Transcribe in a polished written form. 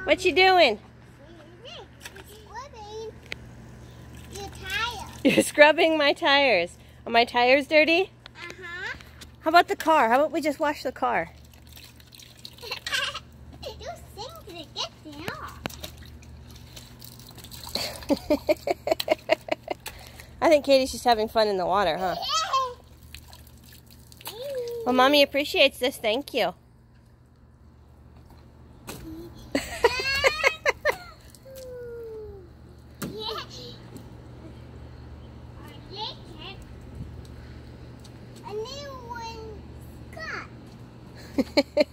What you doing? Scrubbing your tires. You're scrubbing my tires. Are my tires dirty? Uh-huh. How about the car? How about we just wash the car? Those things to get down. I think Katie's just having fun in the water, huh? Well, Mommy appreciates this. Thank you. A new one, Scott.